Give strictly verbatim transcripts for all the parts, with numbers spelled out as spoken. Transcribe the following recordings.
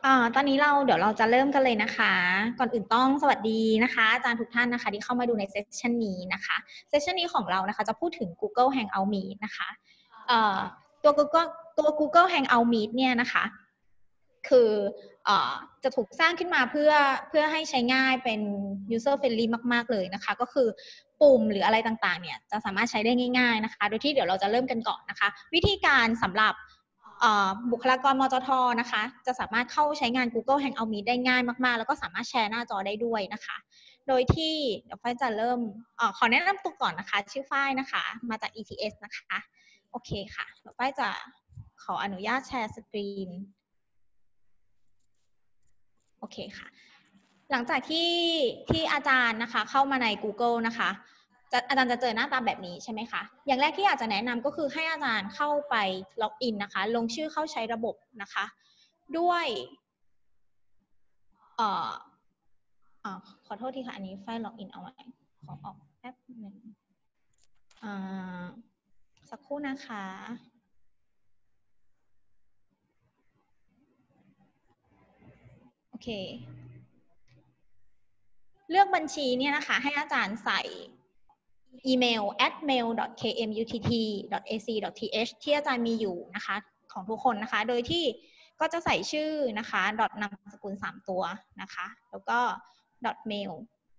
อ่าตอนนี้เราเดี๋ยวเราจะเริ่มกันเลยนะคะ ก่อนอื่นต้องสวัสดีนะคะอาจารย์ทุกท่านนะคะที่เข้ามาดูในเซสชันนี้นะคะเซสชันนี้ของเรานะคะจะพูดถึง Google Hangout Meet นะคะเอ่อตัว Google ตัว Google Hangout Meet เนี่ยนะคะคือเอ่อจะถูกสร้างขึ้นมาเพื่อเพื่อให้ใช้ง่ายเป็น user friendly มากๆเลยนะคะก็คือปุ่มหรืออะไรต่างๆเนี่ยจะสามารถใช้ได้ง่ายๆนะคะโดยที่เดี๋ยวเราจะเริ่มกันก่อนนะคะวิธีการสำหรับบุคลากรมจท.นะคะจะสามารถเข้าใช้งาน Google Hangout Meet ได้ง่ายมากๆแล้วก็สามารถแชร์หน้าจอได้ด้วยนะคะโดยที่เดี๋ยวฝ้ายจะเริ่มเอ่อขอแนะนำตัวก่อนนะคะชื่อฝ้ายนะคะมาจาก อี ที เอส นะคะโอเคค่ะเดี๋ยวฝ้ายจะขออนุญาตแชร์สกรีนโอเคค่ะหลังจากที่ที่อาจารย์นะคะเข้ามาใน Google นะคะจะอาจารย์จะเจอหน้าตาแบบนี้ใช่ไหมคะอย่างแรกที่อยากจะแนะนำก็คือให้อาจารย์เข้าไปล็อกอินนะคะลงชื่อเข้าใช้ระบบนะคะด้วยเอ่ออ่าขอโทษทีค่ะอันนี้ไฟล์ล็อกอินเอาไว้ขอออกแป๊บหนึ่งอ่าสักครู่นะคะโอเคเลือกบัญชีเนี่ยนะคะให้อาจารย์ใส่อีเมล แอท เมล ดอท เค เอ็ม ยู ที ที ดอท เอ ซี ดอท ที เอช ที่อาจารย์มีอยู่นะคะของทุกคนนะคะโดยที่ก็จะใส่ชื่อนะคะดอทนามสกุลสามตัวนะคะแล้วก็ดอทเมล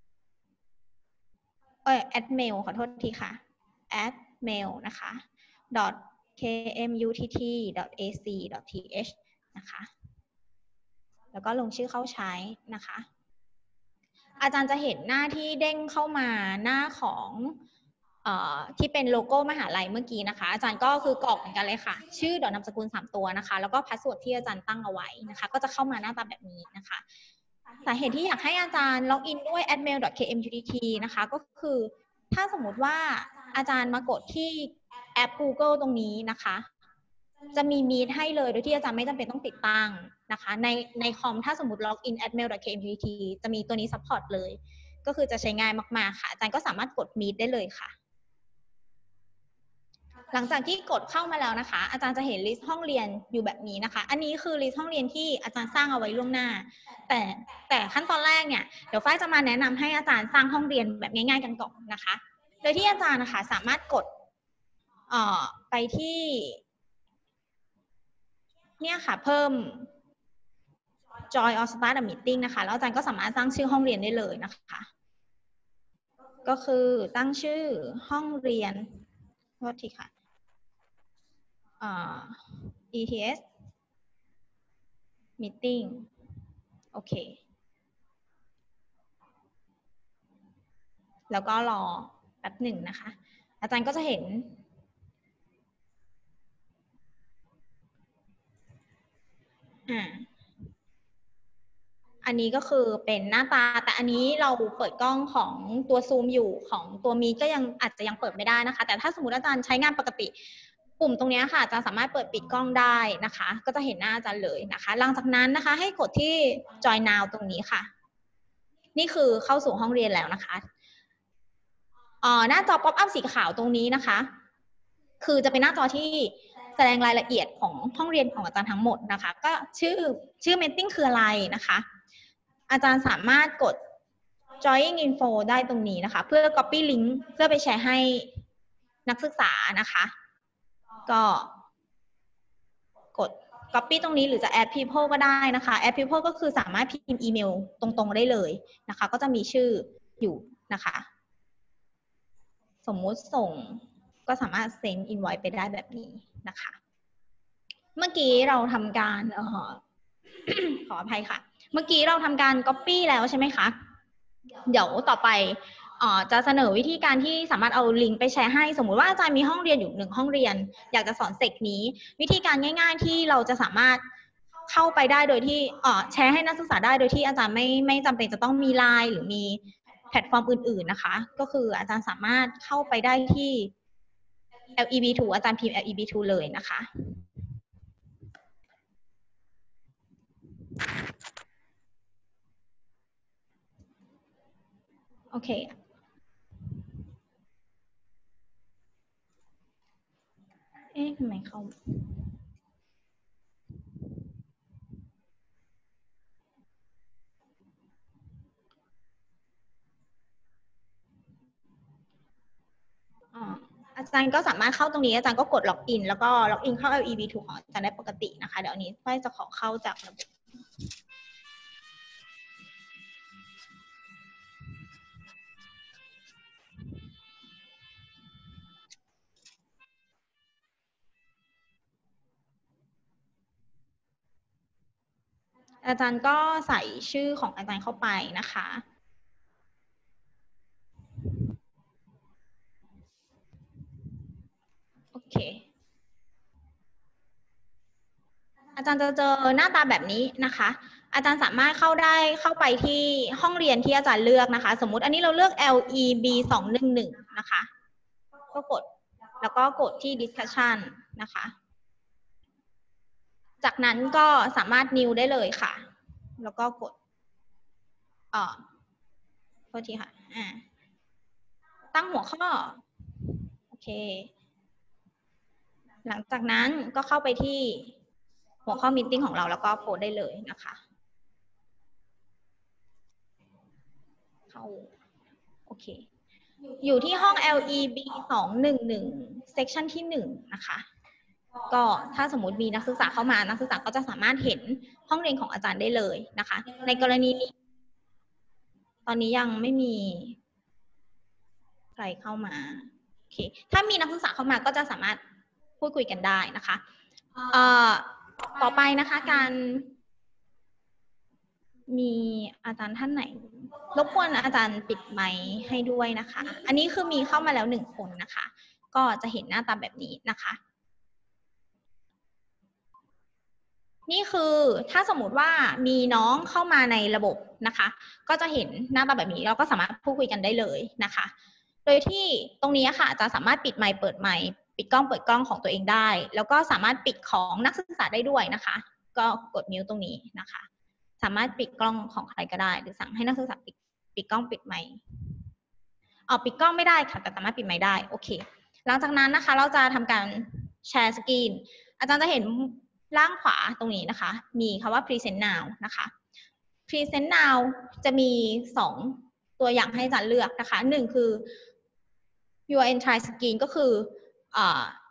เอ้ยแอดเมลขอโทษทีค่ะแอดเมลนะคะ dot เค เอ็ม ยู ที ที ดอท เอ ซี ดอท ที เอช นะคะแล้วก็ลงชื่อเข้าใช้นะคะอาจารย์จะเห็นหน้าที่เด้งเข้ามาหน้าของเอ่อที่เป็นโลโก้มหาลัยเมื่อกี้นะคะอาจารย์ก็คือกรอกเหมือนกันเลยค่ะชื่อดอกนามสกุลสามตัวนะคะแล้วก็พาสเวิร์ดที่อาจารย์ตั้งเอาไว้นะคะก็จะเข้ามาหน้าตาแบบนี้นะคะสาเหตุที่อยากให้อาจารย์ล็อกอินด้วย แอท เมล ดอท เค เอ็ม ยู ที ที นะคะก็คือถ้าสมมติว่าอาจารย์มากดที่แอป Google ตรงนี้นะคะจะมีมีดให้เลยโดยที่อาจารย์ไม่จำเป็นต้องติดตั้งนะคะในในคอมถ้าสมมติล็อกอิน แอท เมล ดอท เค เอ็ม ยู ที ที จะมีตัวนี้ซัพพอร์ตเลยก็คือจะใช้ง่ายมากๆค่ะอาจารย์ก็สามารถกดมีดได้เลยค่ะหลังจากที่กดเข้ามาแล้วนะคะอาจารย์จะเห็นลิสต์ห้องเรียนอยู่แบบนี้นะคะอันนี้คือลิสต์ห้องเรียนที่อาจารย์สร้างเอาไว้ล่วงหน้าแต่แต่ขั้นตอนแรกเนี่ยเดี๋ยวฝ้ายจะมาแนะนำให้อาจารย์สร้างห้องเรียนแบบง่ายๆกันก่อนนะคะโดยที่อาจารย์นะคะสามารถกดเอ่อไปที่เนี่ยค่ะเพิ่ม join or start a meeting นะคะแล้วอาจารย์ก็สามารถตั้งชื่อห้องเรียนได้เลยนะคะก็คือตั้งชื่อห้องเรียนโทษทีค่ะอ่า อี ที เอส meeting โอเคแล้วก็รอแป๊บหนึ่งนะคะอาจารย์ก็จะเห็นอ่าอันนี้ก็คือเป็นหน้าตาแต่อันนี้เราเปิดกล้องของตัวซูมอยู่ของตัวมีก็ยังอาจจะยังเปิดไม่ได้นะคะแต่ถ้าสมมติอาจารย์ใช้งานปกติปุ่มตรงนี้ค่ะอาจารย์สามารถเปิดปิดกล้องได้นะคะก็จะเห็นหน้าอาจารย์เลยนะคะหลังจากนั้นนะคะให้กดที่ join now ตรงนี้ค่ะนี่คือเข้าสู่ห้องเรียนแล้วนะคะอ่าหน้าจอ pop up สีขาวตรงนี้นะคะคือจะเป็นหน้าจอที่แสดงรายละเอียดของห้องเรียนของอาจารย์ทั้งหมดนะคะก็ชื่อชื่อ meeting คืออะไรนะคะอาจารย์สามารถกด join info ได้ตรงนี้นะคะเพื่อ copy link เพื่อไปแชร์ให้นักศึกษานะคะก็กด copy ตรงนี้หรือจะ add people ก็ได้นะคะ add people ก็คือสามารถพิมพ์อีเมลตรงๆได้เลยนะคะก็จะมีชื่ออยู่นะคะสมมุติส่งก็สามารถ send invite ไปได้แบบนี้นะคะเมื่อกี้เราทำการเอ่อ ขออภัยค่ะเมื่อกี้เราทำการ copy แล้วใช่ไหมคะเดี๋ยวต่อไปจะเสนอวิธีการที่สามารถเอาลิงก์ไปแชร์ให้สมมุติว่าอาจารย์มีห้องเรียนอยู่หนึ่งห้องเรียนอยากจะสอนเซกนี้วิธีการง่ายๆที่เราจะสามารถเข้าไปได้โดยที่แชร์ให้นักศึกษาได้โดยที่อาจารย์ไม่ไม่จำเป็นจะต้องมีไลน์หรือมีแพลตฟอร์มอื่นๆนะคะก็คืออาจารย์สามารถเข้าไปได้ที่ แอล อี บี ทู อาจารย์พิมพ์ แอล อี บี ทู เลยนะคะโอเคเอ๊ะทำไมเขาอาจารย์ก็สามารถเข้าตรงนี้อาจารย์ก็กดล็อกอินแล้วก็ล็อกอินเข้า แอล อี บี ทู ของอาจารย์ได้ปกตินะคะเดี๋ยวอันนี้ฝ้ายจะขอเข้าจากระบบอาจารย์ก็ใส่ชื่อของอาจารย์เข้าไปนะคะโอเคอาจารย์จะเจอหน้าตาแบบนี้นะคะอาจารย์สามารถเข้าได้เข้าไปที่ห้องเรียนที่อาจารย์เลือกนะคะสมมุติอันนี้เราเลือก แอล อี บี สองหนึ่งหนึ่งนะคะก็กดแล้วก็กดที่ discussion นะคะจากนั้นก็สามารถ new ได้เลยค่ะแล้วก็กดอ่าโทษทีค่ะอ่าตั้งหัวข้อโอเคหลังจากนั้นก็เข้าไปที่หัวข้อมีตติ้งของเราแล้วก็โพสได้เลยนะคะเข้าโอเคอยู่ที่ห้อง แอล อี บี สองหนึ่งหนึ่ง section ที่หนึ่งนะคะก็ถ้าสมมติมีนักศึกษาเข้ามานักศึกษาก็จะสามารถเห็นห้องเรียนของอาจารย์ได้เลยนะคะในกรณีนี้ตอนนี้ยังไม่มีใครเข้ามาโอเคถ้ามีนักศึกษาเข้ามาก็จะสามารถพูดคุยกันได้นะคะเอ่อต่อไปนะคะการมีอาจารย์ท่านไหนรบกวนอาจารย์ปิดไมค์ให้ด้วยนะคะอันนี้คือมีเข้ามาแล้วหนึ่งคนนะคะก็จะเห็นหน้าตาแบบนี้นะคะนี่คือถ้าสมมติว่ามีน้องเข้ามาในระบบนะคะก็จะเห็นหน้าตาแบบนี้เราก็สามารถพูดคุยกันได้เลยนะคะโดยที่ตรงนี้ค่ะจะสามารถปิดไมค์เปิดไมค์ปิดกล้องเปิดกล้องของตัวเองได้แล้วก็สามารถปิดของนักศึกษาได้ด้วยนะคะก็กดมิวตรงนี้นะคะสามารถปิดกล้องของใครก็ได้หรือสั่งให้นักศึกษาปิดปิดกล้องปิดไมค์เอาปิดกล้องไม่ได้ค่ะแต่สามารถปิดไมค์ได้โอเคหลังจากนั้นนะคะเราจะทำการแชร์สกรีนอาจารย์จะเห็นล่างขวาตรงนี้นะคะมีคำว่า present now นะคะ present now จะมีสองตัวอย่างให้อาจารย์เลือกนะคะหนึ่งคือ your entire screen ก็คืออ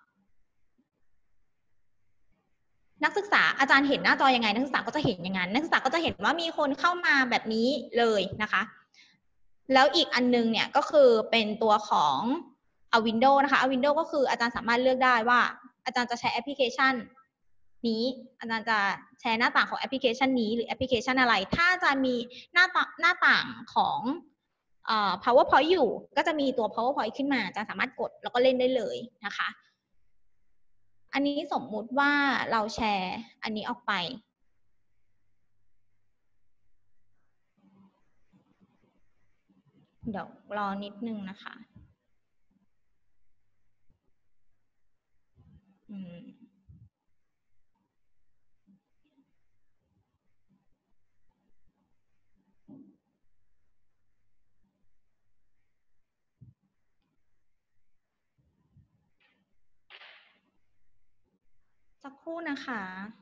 นักศึกษาอาจารย์เห็นหน้าจอยังไงนักศึกษาก็จะเห็นอย่างนั้นนักศึกษาก็จะเห็นว่ามีคนเข้ามาแบบนี้เลยนะคะแล้วอีกอันนึงเนี่ยก็คือเป็นตัวของเอาวินโดว์นะคะเอาวินโดว์ก็คืออาจารย์สามารถเลือกได้ว่าอาจารย์จะใช้แอปพลิเคชันนี้อาจารย์จะแชร์หน้าต่างของแอปพลิเคชันนี้หรือแอปพลิเคชันอะไรถ้าจะมีหน้าต่างหน้าต่างของเอ่อ PowerPoint อยู่ก็จะมีตัว PowerPoint ขึ้นมาอาจารย์สามารถกดแล้วก็เล่นได้เลยนะคะอันนี้สมมุติว่าเราแชร์อันนี้ออกไปเดี๋ยวรอนิดนึงนะคะอืมสักครู่นะคะ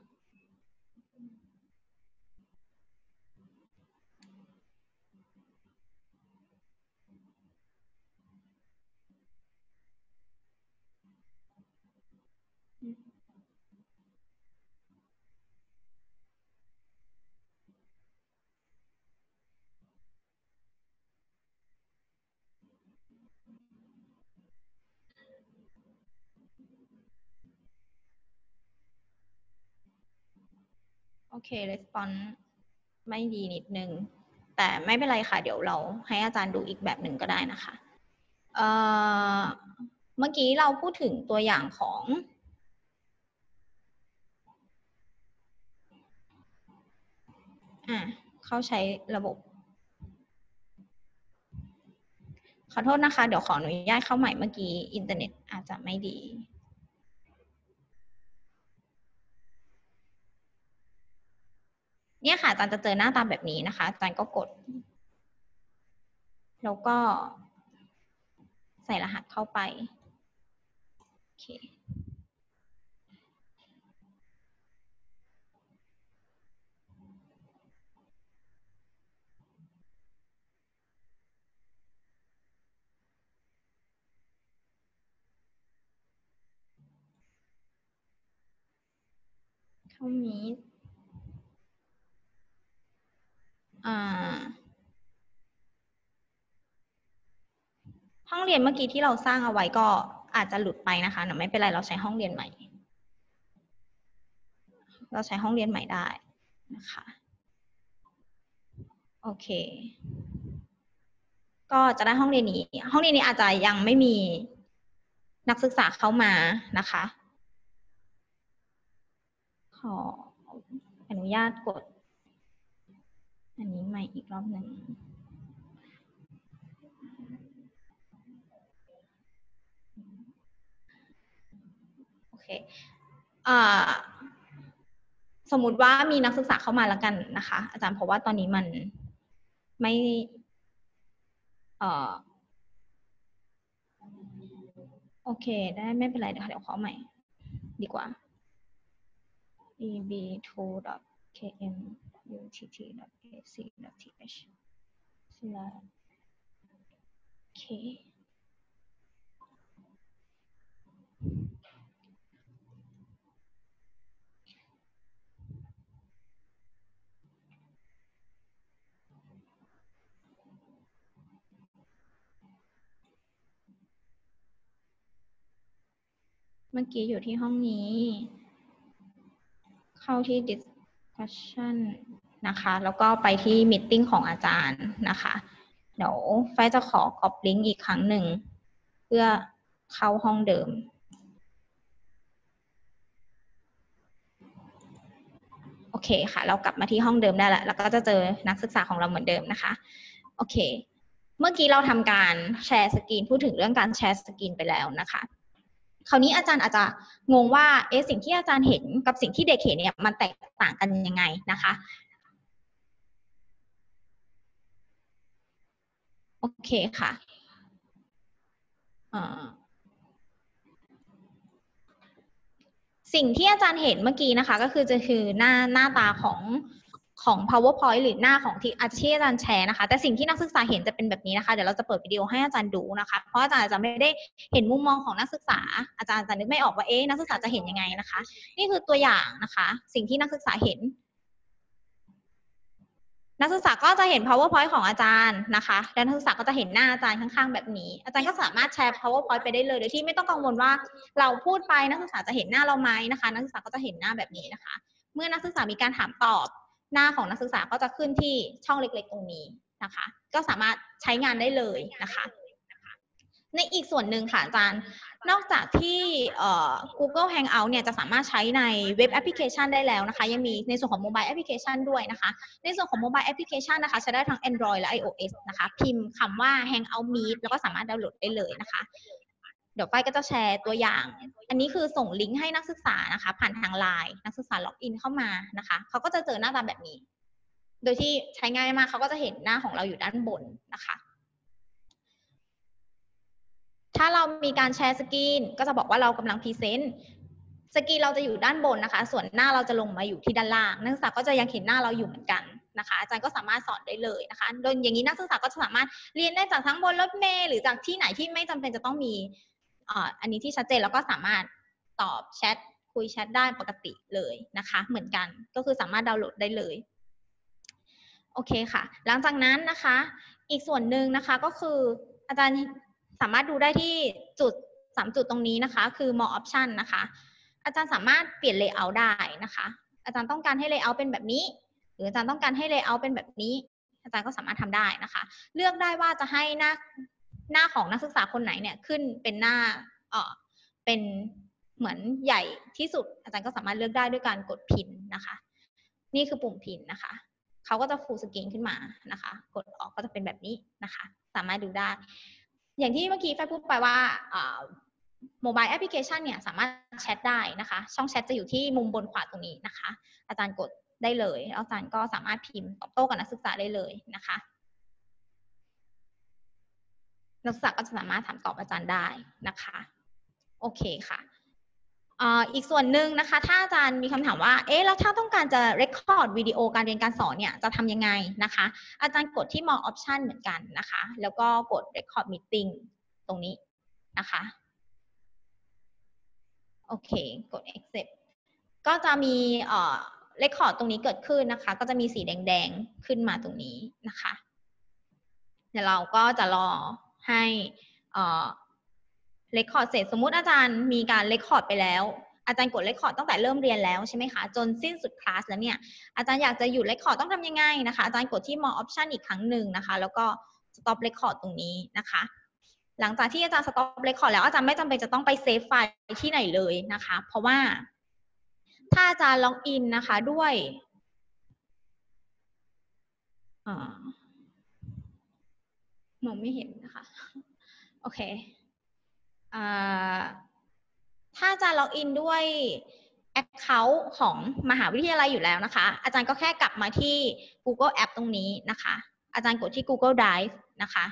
โอเค response ไม่ดีนิดนึงแต่ไม่เป็นไรค่ะเดี๋ยวเราให้อาจารย์ดูอีกแบบหนึ่งก็ได้นะคะเอ่อเมื่อกี้เราพูดถึงตัวอย่างของอ่ะเขาใช้ระบบขอโทษนะคะเดี๋ยวขออนุญาตเข้าใหม่เมื่อกี้อินเทอร์เน็ตอาจจะไม่ดีเนี่ยค่ะอาจารย์จะเจอหน้าตาแบบนี้นะคะอาจารย์ก็กดแล้วก็ใส่รหัสเข้าไปโอเคเข้ามีดอ่าห้องเรียนเมื่อกี้ที่เราสร้างเอาไว้ก็อาจจะหลุดไปนะคะแต่ไม่เป็นไรเราใช้ห้องเรียนใหม่เราใช้ห้องเรียนใหม่ได้นะคะโอเคก็จะได้ห้องเรียนนี้ห้องเรียนนี้อาจจะยังไม่มีนักศึกษาเข้ามานะคะขออนุญาตกดอันนี้ใหม่อีกรอบหนึ่งโอเคอ่าสมมุติว่ามีนักศึกษาเข้ามาแล้วกันนะคะอาจารย์เพราะว่าตอนนี้มันไม่เอ่อโอเคได้ไม่เป็นไรเดี๋ยวเดี๋ยวขอใหม่ดีกว่า e b two dot k m u t t dot a c dot t h โอเคเมื่อกี้อยู่ที่ห้องนี้เข้าที่ discussion นะคะแล้วก็ไปที่ meeting ของอาจารย์นะคะเดี๋ยวไฟจะขอ copy link อีกครั้งหนึ่งเพื่อเข้าห้องเดิมโอเคค่ะเรากลับมาที่ห้องเดิมได้แล้วแล้วก็จะเจอนักศึกษาของเราเหมือนเดิมนะคะโอเคเมื่อกี้เราทำการแชร์สกรีนพูดถึงเรื่องการแชร์สกรีนไปแล้วนะคะคราวนี้อาจารย์อาจจะงงว่าเอ๊ะสิ่งที่อาจารย์เห็นกับสิ่งที่เด็กเห็นเนี่ยมันแตกต่างกันยังไงนะคะโอเคค่ะสิ่งที่อาจารย์เห็นเมื่อกี้นะคะก็คือจะคือหน้าหน้าตาของของ powerpoint หรือหน้าของที่อาจารย์ที่อาจารย์แชร์นะคะแต่สิ่งที่นักศึกษาเห็นจะเป็นแบบนี้นะคะเดี๋ยวเราจะเปิดวิดีโอให้อาจารย์ดูนะคะเพราะอาจารย์อาจจะไม่ได้เห็นมุมมองของนักศึกษาอาจารย์จะนึกไม่ออกว่าเอ๊ะนักศึกษาจะเห็นยังไงนะคะนี่คือตัวอย่างนะคะสิ่งที่นักศึกษาเห็นนักศึกษาก็จะเห็น powerpoint ของอาจารย์นะคะและนักศึกษาก็จะเห็นหน้าอาจารย์ข้างๆแบบนี้อาจารย์ก็สามารถแชร์ powerpoint ไปได้เลยโดยที่ไม่ต้องกังวลว่าเราพูดไปนักศึกษาจะเห็นหน้าเราไหมนะคะนักศึกษาก็จะเห็นหน้าแบบนี้นะคะเมื่อนักศึกษามีการถามตอบหน้าของนักศึกษาก็จะขึ้นที่ช่องเล็กๆตรงนี้นะคะก็สามารถใช้งานได้เลยนะคะในอีกส่วนหนึ่งค่ะอาจารย์นอกจากที่ Google Hangout เนี่ยจะสามารถใช้ในเว็บแอปพลิเคชันได้แล้วนะคะยังมีในส่วนของโมบายแอปพลิเคชันด้วยนะคะในส่วนของโมบายแอปพลิเคชันนะคะใช้ได้ทั้ง Android และ iOS นะคะพิมพ์คำว่า Hangout Meet แล้วก็สามารถดาวน์โหลดได้เลยนะคะเดี๋ยวไฟก็จะแชร์ตัวอย่างอันนี้คือส่งลิงก์ให้นักศึกษานะคะผ่านทางไลน์นักศึกษาล็อกอินเข้ามานะคะเขาก็จะเจอหน้าตาแบบนี้โดยที่ใช้ง่ายมากเขาก็จะเห็นหน้าของเราอยู่ด้านบนนะคะถ้าเรามีการแชร์สกรีนก็จะบอกว่าเรากำลังพรีเซนต์สกรีนเราจะอยู่ด้านบนนะคะส่วนหน้าเราจะลงมาอยู่ที่ด้านล่างนักศึกษาก็จะยังเห็นหน้าเราอยู่เหมือนกันนะคะอาจารย์ก็สามารถสอนได้เลยนะคะโดยอย่างนี้นักศึกษาก็จะสามารถเรียนได้จากทั้งบนรถเมล์หรือจากที่ไหนที่ไม่จำเป็นจะต้องมีอันนี้ที่ชัดเจนแล้วก็สามารถตอบแชทคุยแชทได้ปกติเลยนะคะเหมือนกันก็คือสามารถดาวน์โหลดได้เลยโอเคค่ะหลังจากนั้นนะคะอีกส่วนหนึ่งนะคะก็คืออาจารย์สามารถดูได้ที่จุดสามจุดตรงนี้นะคะคือ more option นะคะอาจารย์สามารถเปลี่ยน layout ได้นะคะอาจารย์ต้องการให้ layout เป็นแบบนี้หรืออาจารย์ต้องการให้ layout เป็นแบบนี้อาจารย์ก็สามารถทำได้นะคะเลือกได้ว่าจะให้หน้าหน้าของนักศึกษาคนไหนเนี่ยขึ้นเป็นหน้าเอ่อเป็นเหมือนใหญ่ที่สุดอาจารย์ก็สามารถเลือกได้ด้วยการกดพินนะคะนี่คือปุ่มพินนะคะเขาก็จะฟูลสกรีนขึ้นมานะคะกดออกก็จะเป็นแบบนี้นะคะสามารถดูได้อย่างที่เมื่อกี้ไฟพูดไปว่าโมบายแอปพลิเคชันเนี่ยสามารถแชทได้นะคะช่องแชทจะอยู่ที่มุมบนขวาตรงนี้นะคะอาจารย์กดได้เลยแล้วอาจารย์ก็สามารถพิมพ์ตอบโต้กับนักศึกษาได้เลยนะคะนักศึกษาก็จะสามารถถามตอบอาจารย์ได้นะคะโอเคค่ะอีกส่วนหนึ่งนะคะถ้าอาจารย์มีคำถามว่าเอ๊ะแล้วถ้าต้องการจะ record วิดีโอการเรียนการสอนเนี่ยจะทำยังไงนะคะอาจารย์กดที่ more option เหมือนกันนะคะแล้วก็กด record meeting ตรงนี้นะคะโอเคกด accept ก็จะมีเอ่อเรคคอร์ดตรงนี้เกิดขึ้นนะคะก็จะมีสีแดงๆขึ้นมาตรงนี้นะคะเดี๋ยวเราก็จะรอให้เอ่อเรคคอร์ดเสร็จสมมุติอาจารย์มีการเรคคอร์ดไปแล้วอาจารย์กดเรคคอร์ดตั้งแต่เริ่มเรียนแล้วใช่ไหมคะจนสิ้นสุดคลาสแล้วเนี่ยอาจารย์อยากจะหยุดเรคคอร์ดต้องทำยังไงนะคะอาจารย์กดที่ more option อีกครั้งหนึ่งนะคะแล้วก็ stop record ตรงนี้นะคะหลังจากที่อาจารย์ stop record แล้วอาจารย์ไม่จำเป็นจะต้องไปเซฟไฟล์ที่ไหนเลยนะคะเพราะว่าถ้าอาจารย์ล็อกอินนะคะด้วยมองไม่เห็นนะคะโอเคถ้าอาจารย์ล็อกอินด้วย Account ของมหาวิทยาลัยอยู่แล้วนะคะอาจารย์ก็แค่กลับมาที่ Google App ตรงนี้นะคะอาจารย์กดที่ Google Drive นะคะ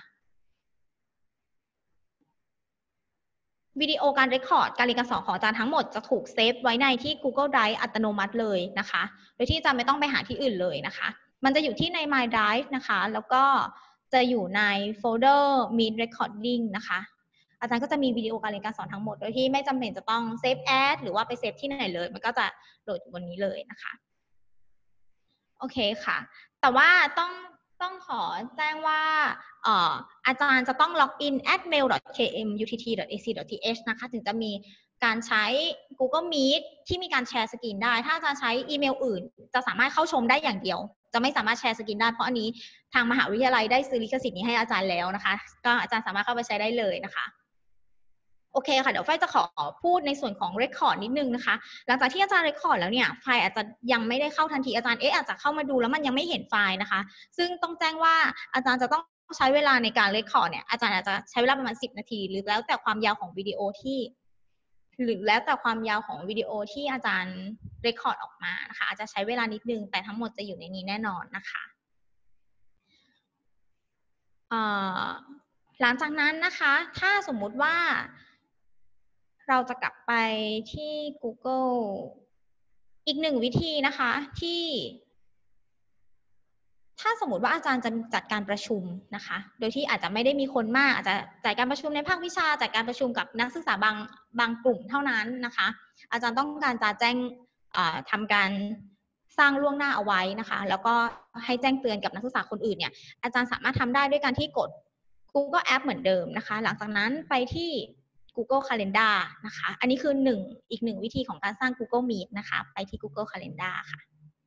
วิดีโอการเรคคอร์ดการเรียนการสอนของอาจารย์ทั้งหมดจะถูกเซฟไว้ในที่ Google Drive อัตโนมัติเลยนะคะโดยที่อาจารย์ไม่ต้องไปหาที่อื่นเลยนะคะมันจะอยู่ที่ใน My Drive นะคะแล้วก็จะอยู่ในโฟลเดอร์ Meet Recording นะคะอาจารย์ก็จะมีวิดีโอการเรียนการสอนทั้งหมดโดยที่ไม่จำเป็นจะต้องเซฟแอดหรือว่าไปเซฟที่ไหนเลยมันก็จะโหลดอยู่บนนี้เลยนะคะโอเคค่ะแต่ว่าต้องต้องขอแจ้งว่าเอ่ออาจารย์จะต้องล็อกอิน แอท เมล ดอท เค เอ็ม ยู ที ที ดอท เอ ซี ดอท ที เอช นะคะถึงจะมีการใช้ Google Meet ที่มีการแชร์สกรีนได้ถ้าอาจารย์ใช้อีเมลอื่นจะสามารถเข้าชมได้อย่างเดียวจะไม่สามารถแชร์สกรีนได้เพราะอันนี้ทางมหาวิทยาลัยได้ซื้อลิขสิทธิ์นี้ให้อาจารย์แล้วนะคะก็อาจารย์สามารถเข้าไปใช้ได้เลยนะคะโอเคค่ะเดี๋ยวไฟจะขอพูดในส่วนของ Record นิดนึงนะคะหลังจากที่อาจารย์ Record แล้วเนี่ยไฟอาจจะยังไม่ได้เข้าทันทีอาจารย์เอ๊ะอาจจะเข้ามาดูแล้วมันยังไม่เห็นไฟล์นะคะซึ่งต้องแจ้งว่าอาจารย์จะต้องใช้เวลาในการ Record เนี่ยอาจารย์อาจจะใช้เวลาประมาณสิบนาทีหรือแล้วแต่ความยาวของวิดีโอที่หรือแล้วแต่ความยาวของวิดีโอที่อาจารย์ Record ออกมานะคะอาจจะใช้เวลานิดนึงแต่ทั้งหมดจะอยู่ในนี้แน่นอนนะคะหลังจากนั้นนะคะถ้าสมมุติว่าเราจะกลับไปที่ Google อีกหนึ่งวิธีนะคะที่ถ้าสมมติว่าอาจารย์จะจัดการประชุมนะคะโดยที่อาจจะไม่ได้มีคนมากอาจจะจัดการประชุมในภาควิชาจัดการประชุมกับนักศึกษาบางบางกลุ่มเท่านั้นนะคะอาจารย์ต้องการจะแจ้งทำการสร้างล่วงหน้าเอาไว้นะคะแล้วก็ให้แจ้งเตือนกับนักศึกษาคนอื่นเนี่ยอาจารย์สามารถทำได้ด้วยการที่กด Google App เหมือนเดิมนะคะหลังจากนั้นไปที่ Google Calendar นะคะอันนี้คือหนึ่งอีกหนึ่งวิธีของการสร้าง Google Meet นะคะไปที่ Google Calendar ค่ะ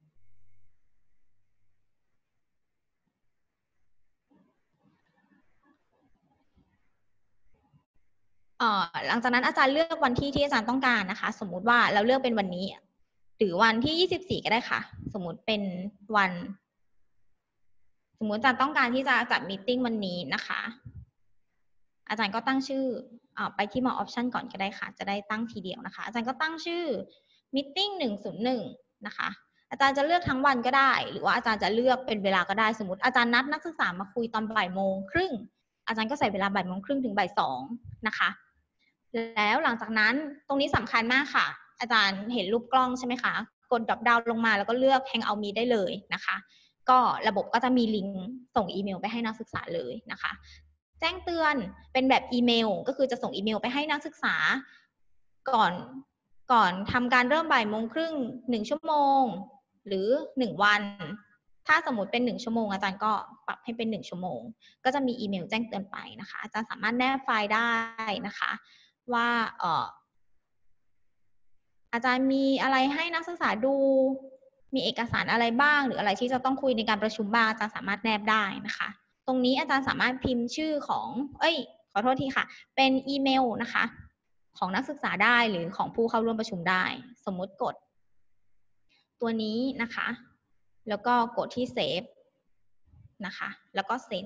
หลังจากนั้นอาจารย์เลือกวันที่ที่อาจารย์ต้องการนะคะสมมุติว่าเราเลือกเป็นวันนี้หรือวันที่ยี่สิบสี่ก็ได้ค่ะสมมุติเป็นวันสมมุติอาจารย์ต้องการที่จะจัดมีตติ้งวันนี้นะคะอาจารย์ก็ตั้งชื่อไปที่ more option ก่อนก็ได้ค่ะจะได้ตั้งทีเดียวนะคะอาจารย์ก็ตั้งชื่อ meeting หนึ่งศูนย์หนึ่งนะคะอาจารย์จะเลือกทั้งวันก็ได้หรือว่าอาจารย์จะเลือกเป็นเวลาก็ได้สมมติอาจารย์นัดนักศึกษามาคุยตอนบ่ายโมงครึ่งอาจารย์ก็ใส่เวลาบ่ายโมงครึ่งถึงบ่ายสองนะคะแล้วหลังจากนั้นตรงนี้สำคัญมากค่ะอาจารย์เห็นรูปกล้องใช่ไหมคะกดดรอปดาวน์ลงมาแล้วก็เลือก Hangout Meet ได้เลยนะคะก็ระบบก็จะมีลิงก์ส่งอีเมลไปให้นักศึกษาเลยนะคะแจ้งเตือนเป็นแบบอีเมลก็คือจะส่งอีเมลไปให้นักศึกษาก่อนก่อนทำการเริ่มบ่ายโมงครึ่งหนึ่งชั่วโมงหรือหนึ่งวันถ้าสมมติเป็นหนึ่งชั่วโมงอาจารย์ก็ปรับให้เป็นหนึ่งชั่วโมงก็จะมีอีเมลแจ้งเตือนไปนะคะอาจารย์สามารถแนบไฟล์ได้นะคะว่าเอ่ออาจารย์มีอะไรให้นักศึกษาดูมีเอกสารอะไรบ้างหรืออะไรที่จะต้องคุยในการประชุมบ้างอาจารย์สามารถแนบได้นะคะตรงนี้อาจารย์สามารถพิมพ์ชื่อของเอ้ยขอโทษทีค่ะเป็นอีเมลนะคะของนักศึกษาได้หรือของผู้เข้าร่วมประชุมได้สมมุติกดตัวนี้นะคะแล้วก็กดที่เซฟนะคะแล้วก็เซ็น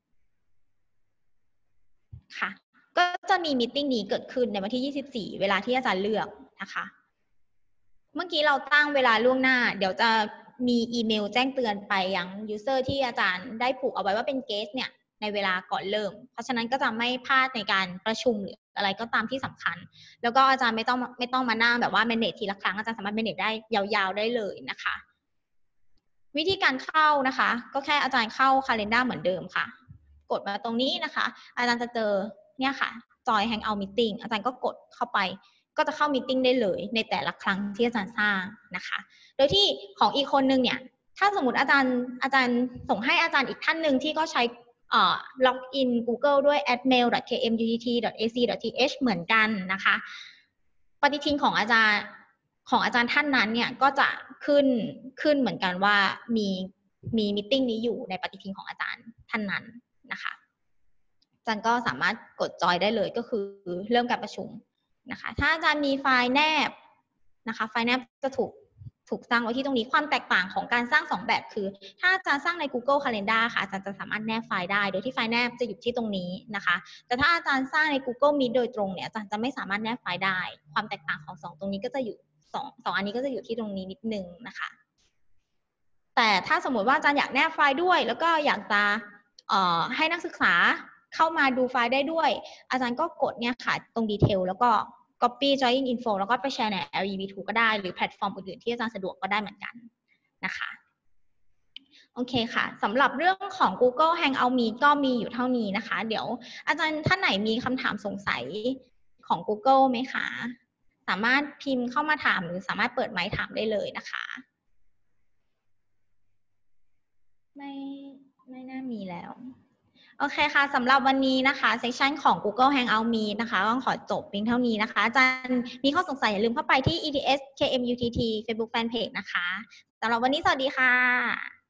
ค่ะก็จะมีมีตติ้งนี้เกิดขึ้นในวันที่ยี่สิบสี่เวลาที่อาจารย์เลือกนะคะเมื่อกี้เราตั้งเวลาล่วงหน้าเดี๋ยวจะมีอีเมลแจ้งเตือนไปยังยูเซอร์ที่อาจารย์ได้ผูกเอาไว้ว่าเป็นเกสเนี่ยในเวลาก่อนเริ่มเพราะฉะนั้นก็จะไม่พลาดในการประชุมหรืออะไรก็ตามที่สำคัญแล้วก็อาจารย์ไม่ต้องไม่ต้องมานั่งแบบว่า manage ทีละครั้งอาจารย์สามารถ manage ได้ยาวๆได้เลยนะคะวิธีการเข้านะคะก็แค่อาจารย์เข้า calendar เหมือนเดิมค่ะกดมาตรงนี้นะคะอาจารย์จะเจอเนี่ยค่ะ join hangout meeting อาจารย์ก็กดเข้าไปก็จะเข้ามีตติ้งได้เลยในแต่ละครั้งที่อาจารย์สร้างนะคะโดยที่ของอีกคนนึงเนี่ยถ้าสมมติอาจารย์อาจารย์ส่งให้อาจารย์อีกท่านหนึ่งที่ก็ใช้เอ่อล็อกอิน Google ด้วย แอดเมล ดอท เค เอ็ม ยู ที ที ดอท เอ ซี ดอท ที เอช เหมือนกันนะคะปฏิทินของอาจารย์ของอาจารย์ท่านนั้นเนี่ยก็จะขึ้นขึ้นเหมือนกันว่ามีมีมีตติ้งนี้อยู่ในปฏิทินของอาจารย์ท่านนั้นนะคะอาจารย์ก็สามารถกดจอยได้เลยก็คือเริ่มการประชุมนะคะถ้าอาจารย์มีไฟล์แนบนะคะไฟล์แนบจะถูกถูกสร้างไว้ที่ตรงนี้ความแตกต่างของการสร้างสองแบบคือถ้าอาจารย์สร้างใน Google Calendar ค่ะอาจารย์จะสามารถแนบไฟล์ได้โดยที่ไฟล์แนบจะอยู่ที่ตรงนี้นะคะแต่ถ้าอาจารย์สร้างใน Google Meet โดยตรงเนี่ยอาจารย์จะไม่สามารถแนบไฟล์ได้ความแตกต่างของสองตรงนี้ก็จะอยู่สองสองอันนี้ก็จะอยู่ที่ตรงนี้นิดนึงนะคะแต่ถ้าสมมติว่าอาจารย์อยากแนบไฟล์ด้วยแล้วก็อยากจะเอ่อให้นักศึกษาเข้ามาดูไฟล์ได้ด้วยอาจารย์ก็กดเนี่ยค่ะตรงดีเทลแล้วก็ copy join info แล้วก็ไปแชร์ใน แอล อี บี ทู ก็ได้หรือแพลตฟอร์มอื่นๆที่อาจารย์สะดวกก็ได้เหมือนกันนะคะโอเคค่ะสำหรับเรื่องของ Google Hangout Meet ก็มีอยู่เท่านี้นะคะเดี๋ยวอาจารย์ท่านไหนมีคำถามสงสัยของ Google ไหมคะสามารถพิมพ์เข้ามาถามหรือสามารถเปิดไมค์ถามได้เลยนะคะไม่ไม่น่ามีแล้วโอเคค่ะสำหรับวันนี้นะคะเซสชันของ Google Hangout Meet นะคะก็ขอจบเพียงเท่านี้นะคะอาจารย์มีข้อสงสัยอย่าลืมเข้าไปที่ อี ที เอส เค เอ็ม ยู ที ที Facebook Fanpage นะคะสำหรับวันนี้สวัสดีค่ะ